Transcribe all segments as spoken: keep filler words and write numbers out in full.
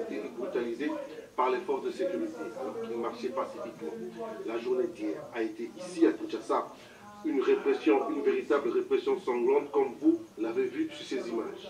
été brutalisés par les forces de sécurité alors qu'ils marchaient pacifiquement. La journée d'hier a été ici à Kinshasa une répression, une véritable répression sanglante comme vous l'avez vu sur ces images.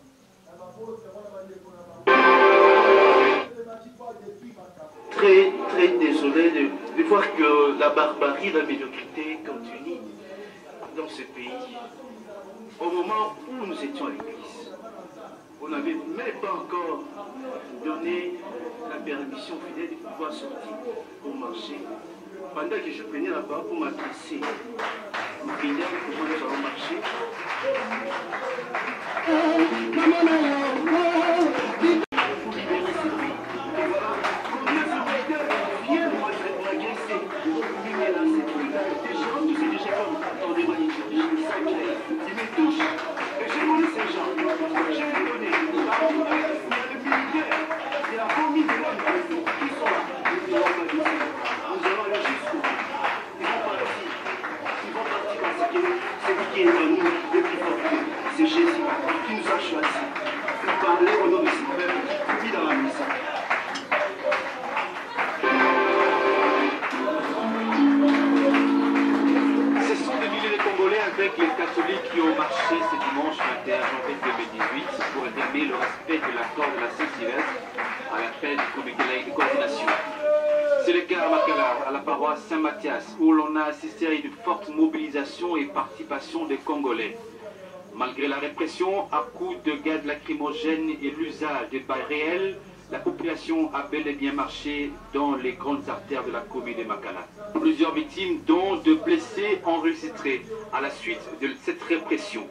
Très, très désolé de, de voir que la barbarie, la médiocrité continue dans ce pays. Au moment où nous étions à l'église, on n'avait même pas encore donné la permission fidèle de pouvoir sortir pour marcher. Pendant que je prenais la barre pour m'adresser, fidèle, comment nous allons marcher. C'est Jésus qui nous a choisis pour parler au nom de ce peuple qui vit dans la maison. Ce sont des milliers de Congolais avec les catholiques qui ont marché ce dimanche vingt et un janvier deux mille dix-huit pour réclamer le respect de l'accord de la Saint-Sylvestre à l'appel du comité laïque de coordination. C'est le cas à Makala, à la paroisse Saint-Mathias, où l'on a assisté à une forte mobilisation et participation des Congolais. Malgré la répression à coups de gaz lacrymogènes et l'usage de balles réelles, la population a bel et bien marché dans les grandes artères de la commune de Makala. Plusieurs victimes, dont de blessés enregistrés à la suite de cette répression.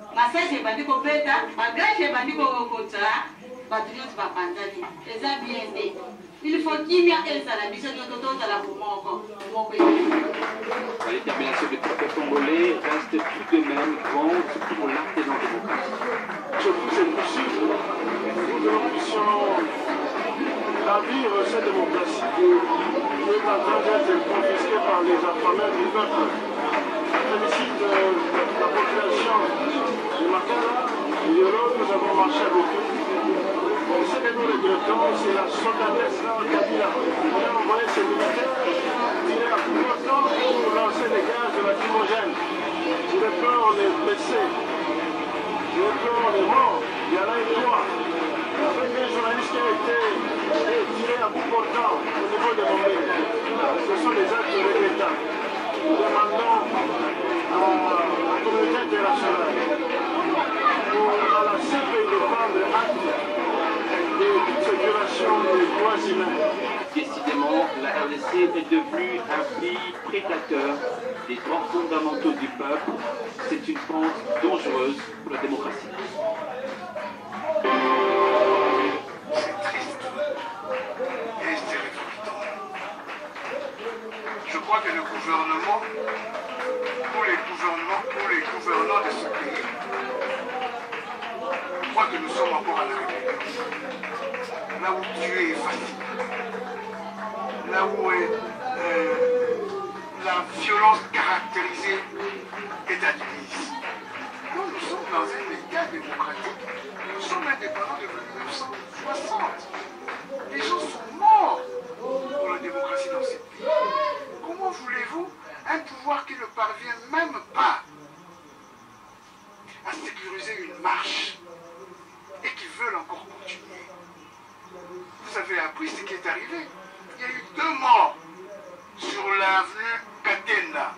Il faut qu'il y ait un salabis de toto de la Pomoko. La détermination du peuple congolais reste tout de même grande pour l'artisan démocratique. Je vous ai poursuivi pour que nous puissions ravir cette démocratie qui est en train d'être confisquée par les affamés du peuple. Je félicite la population de Makala, nous avons marché avec eux. Ce que nous regrettons, c'est la soldatesse là au Kabila. On a envoyé ces militaires tirer à coup de temps pour lancer des gaz de lacrymogène. J'ai peur, on est blessés. J'ai peur, on est morts. Il y en a eu trois. Avec un journaliste qui a été tiré à bout portant au niveau de Bombay. Ce sont des actes regrettables. Nous demandons à la communauté internationale pour à la C P I de prendre acte de toute cette violation des droits humains. Décidément, la R D C est devenue un pays prédateur des droits fondamentaux du peuple. C'est une pente dangereuse pour la démocratie. C'est triste et c'est révoltant. Je crois que le gouvernement, tous les gouvernements, tous les gouvernants de ce pays, je crois que nous sommes encore à la République. Là où Dieu est facile, là où est, euh, la violence caractérisée est admise. Nous, nous sommes dans un État démocratique. Nous sommes indépendants depuis mille neuf cent soixante. Les gens sont morts pour la démocratie dans ce pays. Comment voulez-vous un pouvoir qui ne parvient même pas à sécuriser une marche et qui veulent encore continuer? Vous avez appris ce qui est arrivé. Il y a eu deux morts sur l'avenue Katenda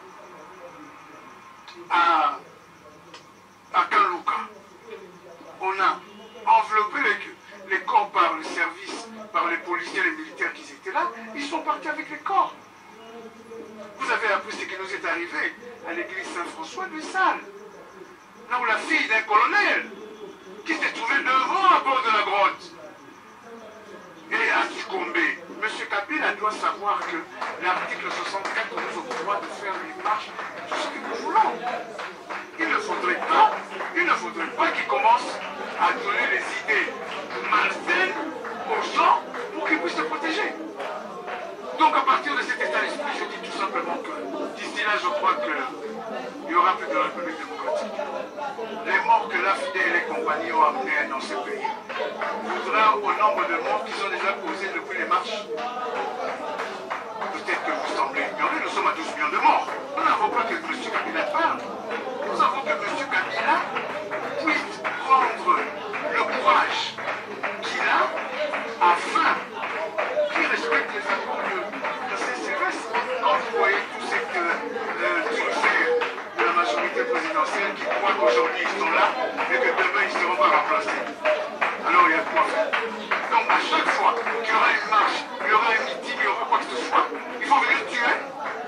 à, à Kanluka. On a enveloppé les, les corps par le service, par les policiers, les militaires qui étaient là. Ils sont partis avec les corps. Vous avez appris ce qui nous est arrivé à l'église Saint-François de Sales, là où la fille d'un colonel qui s'est trouvée devant à bord de la grotte et a succombé. Monsieur Kabila doit savoir que l'article soixante-quatre nous octroie de faire une marche, tout ce que nous voulons. Il ne faudrait pas, il ne faudrait pas qu'il commence à donner des idées malsaines aux gens pour qu'ils puissent se protéger. Donc à partir de cet état d'esprit, je dis tout simplement que d'ici là, je crois qu'il y aura plus de République démocratique. Les morts que l'A F D et les compagnies ont amenés dans ce pays là au nombre de morts qui sont déjà causés depuis les marches. Peut-être que vous semblez ignorer, nous sommes à douze millions de morts. Nous n'avons pas que M. Kabila parle. Nous avons que M. Kabila puisse prendre le courage qu'il a afin qu'il respecte les accords de, de C C S. Quand vous voyez tout ce que euh, succès de la majorité présidentielle qui croient qu'aujourd'hui ils sont là et que demain ils ne seront pas remplacés. Alors il y a quoi faire. Donc à chaque fois qu'il y aura une marche, il y aura un meeting, il y aura quoi que ce soit, il faut venir tuer.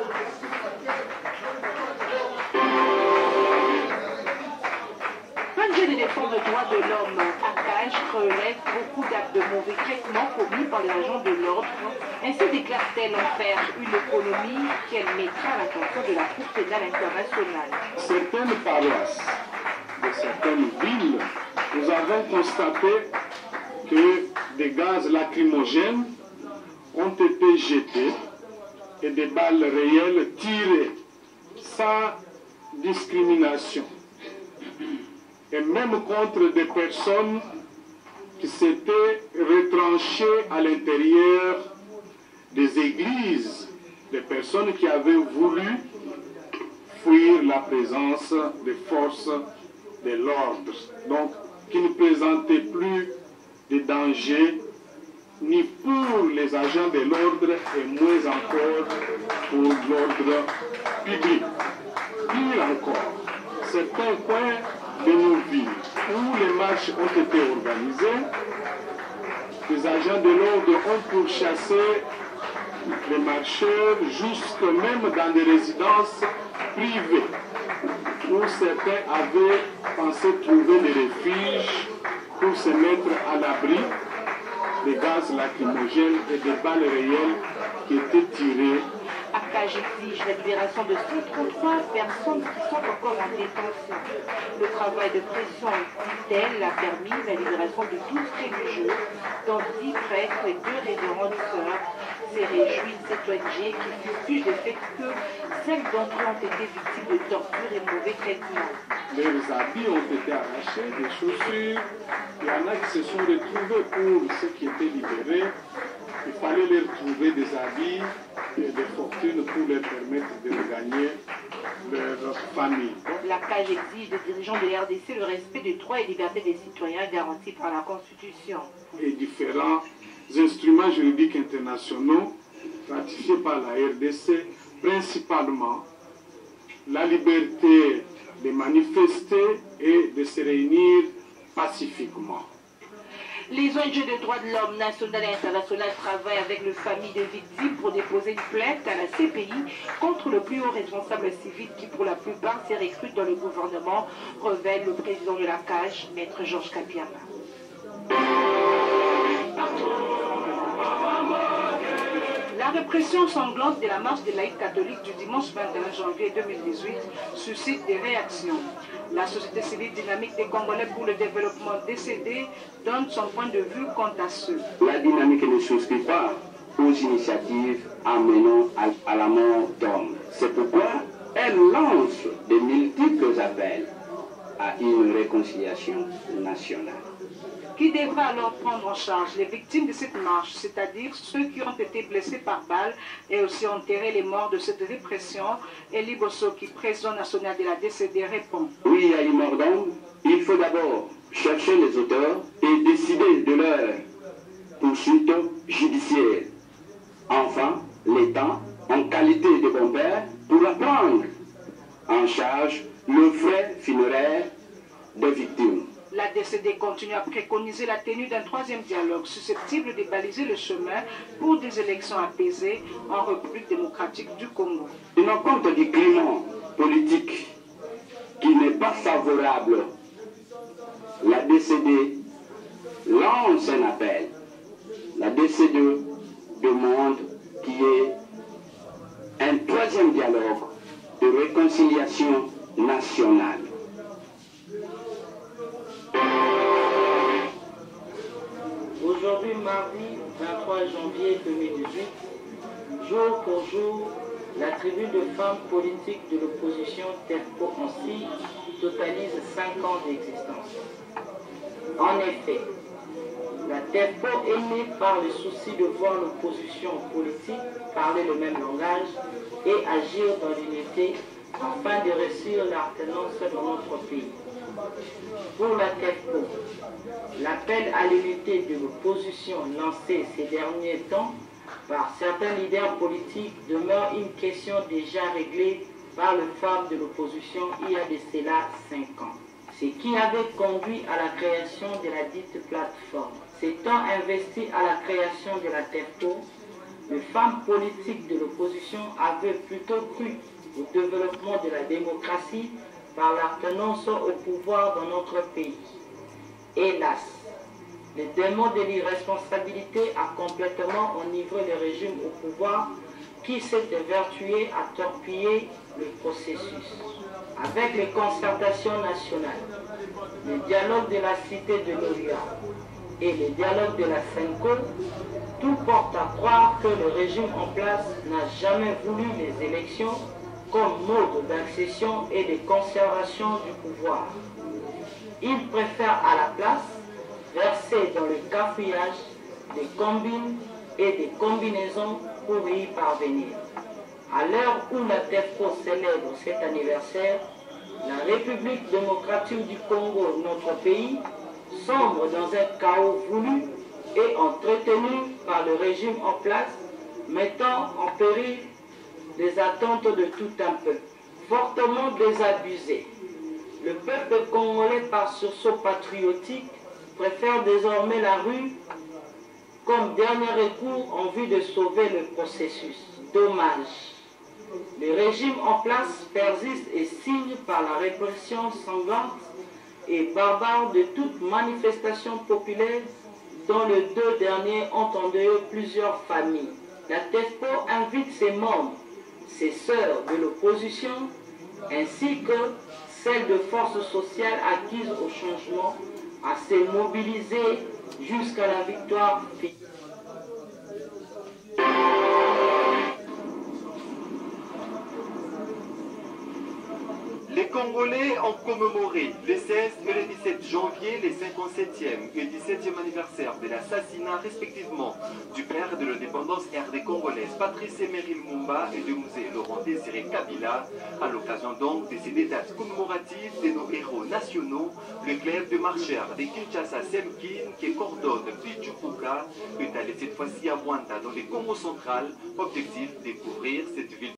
Un jeu de défense des droits de l'homme à Cage relève beaucoup d'actes de mauvais traitement commis par les agents de l'ordre. Ainsi déclare-t-elle en faire une économie qu'elle mettra à l'attention de la Cour pénale internationale. Certaines paroisses de certaines villes, nous avons constaté que des gaz lacrymogènes ont été jetés et des balles réelles tirées sans discrimination. Et même contre des personnes qui s'étaient retranchées à l'intérieur des églises, des personnes qui avaient voulu fuir la présence des forces de l'ordre, donc qui ne présentaient plus de danger ni pour les agents de l'ordre et moins encore pour l'ordre public. Pire encore, certains coins de nos villes où les marches ont été organisées, les agents de l'ordre ont pourchassé les marcheurs jusque même dans des résidences privées où certains avaient pensé trouver des refuges pour se mettre à l'abri des gaz lacrymogènes et des balles réelles qui étaient tirées. A Cage exige la libération de cent trente-trois personnes qui sont encore en détention. Le travail de pression, dit-elle, a permis la libération de douze religieux, dont dix prêtres et deux révérends sœurs. Se réjouit cette O N G qui fustige le fait que cinq d'entre eux ont été victimes de torture et mauvais traitements. Leurs habits ont été arrachés, des chaussures. Il y en a qui se sont retrouvés pour ceux qui étaient libérés. Il fallait leur trouver des habits et des fortunes pour leur permettre de regagner leur famille. La Cage exige des dirigeants de l'R D C le respect des droits et libertés des citoyens garantis par la Constitution. Et différents instruments juridiques internationaux ratifiés par la R D C, principalement la liberté de manifester et de se réunir pacifiquement. Les O N G de droits de l'homme nationales et internationales travaillent avec les familles des victimes pour déposer une plainte à la C P I contre le plus haut responsable civil qui pour la plupart s'est recruté dans le gouvernement, révèle le président de la Cage, maître Georges Kapiama. La répression sanglante de la marche des laïcs catholiques du dimanche vingt et un janvier deux mille dix-huit suscite des réactions. La société civile dynamique des Congolais pour le développement D C D donne son point de vue quant à ce. La dynamique ne souscrit pas aux initiatives amenant à, à la mort d'hommes. C'est pourquoi elle lance de multiples appels à une réconciliation nationale. Qui devra alors prendre en charge les victimes de cette marche, c'est-à-dire ceux qui ont été blessés par balle et aussi enterrer les morts de cette répression. Elie Bosoki, président national de la D C D, répond. Oui, à une mort d'homme, il faut d'abord chercher les auteurs et décider de leur poursuite judiciaire. Enfin, l'État, en qualité de bon père, pourra prendre en charge le frais funéraire des victimes. La D C D continue à préconiser la tenue d'un troisième dialogue susceptible de baliser le chemin pour des élections apaisées en République démocratique du Congo. Tenant compte du climat politique qui n'est pas favorable, la D C D lance un appel. La D C D demande qu'il y ait un troisième dialogue de réconciliation nationale. Aujourd'hui, mardi vingt-trois janvier deux mille dix-huit, jour pour jour, la tribune de femmes politiques de l'opposition Terco Ansi totalise cinq ans d'existence. En effet, la TEFPO est né par le souci de voir l'opposition politique parler le même langage et agir dans l'unité afin de réussir l'alternance dans notre pays. Pour la TEFPO, l'appel à l'unité de l'opposition lancé ces derniers temps par certains leaders politiques demeure une question déjà réglée par le F A M de l'opposition il y a de cela cinq ans. Ce qui avait conduit à la création de la dite plateforme. S'étant investi à la création de la TEFPO, le F A M politique de l'opposition avait plutôt cru au développement de la démocratie par l'alternance au pouvoir dans notre pays. Hélas, le démon de l'irresponsabilité a complètement enivré le régime au pouvoir qui s'est évertué à torpiller le processus. Avec les concertations nationales, le dialogue de la cité de l'Oria et le dialogue de la Cinco, tout porte à croire que le régime en place n'a jamais voulu les élections comme mode d'accession et de conservation du pouvoir. Il préfère à la place verser dans le cafouillage des combines et des combinaisons pour y parvenir. À l'heure où la TEFPO célèbre cet anniversaire, la République démocratique du Congo, notre pays, sombre dans un chaos voulu et entretenu par le régime en place, mettant en péril les attentes de tout un peuple, fortement désabusé. Le peuple congolais, par sursaut patriotique, préfère désormais la rue comme dernier recours en vue de sauver le processus. Dommage. Le régime en place persiste et signe par la répression sanglante et barbare de toute manifestation populaire dont les deux derniers ont endeuillé plusieurs familles. La TEFPO invite ses membres, ses sœurs de l'opposition, ainsi que celles de forces sociales acquises au changement, à se mobiliser jusqu'à la victoire finale. Les Congolais ont commémoré le seize et le dix-sept janvier les cinquante-septième et dix-septième anniversaire de l'assassinat respectivement du père de l'indépendance R D congolaise Patrice Emery Lumumba et du musée Laurent Désiré Kabila, à l'occasion donc de ces dates commémoratives de nos héros nationaux. Le club de marcheurs de Kinshasa Semkin qui coordonne Pichukuka est allé cette fois-ci à Rwanda dans le Congo central, objectif découvrir cette ville